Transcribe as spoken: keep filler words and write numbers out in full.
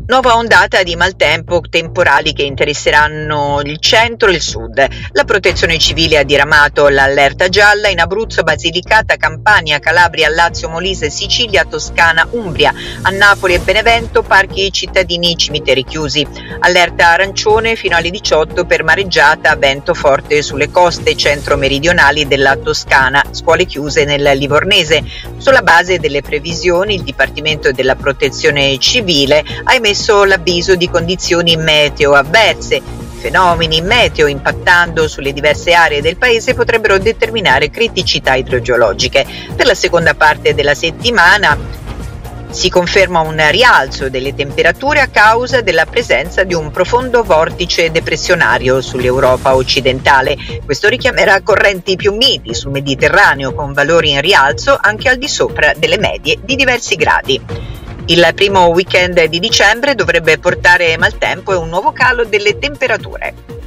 Nuova ondata di maltempo, temporali che interesseranno il centro e il sud. La Protezione Civile ha diramato l'allerta gialla in Abruzzo, Basilicata, Campania, Calabria, Lazio, Molise, Sicilia, Toscana, Umbria. A Napoli e Benevento parchi cittadini, cimiteri chiusi. Allerta arancione fino alle diciotto per mareggiata, vento forte sulle coste centro-meridionali della Toscana, scuole chiuse nel Livornese. Sulla base delle previsioni, il Dipartimento della Protezione Civile ha emesso l'avviso di condizioni meteo avverse. Fenomeni meteo impattando sulle diverse aree del paese potrebbero determinare criticità idrogeologiche. Per la seconda parte della settimana si conferma un rialzo delle temperature a causa della presenza di un profondo vortice depressionario sull'Europa occidentale. Questo richiamerà correnti più miti sul Mediterraneo con valori in rialzo anche al di sopra delle medie di diversi gradi. Il primo weekend di dicembre dovrebbe portare maltempo e un nuovo calo delle temperature.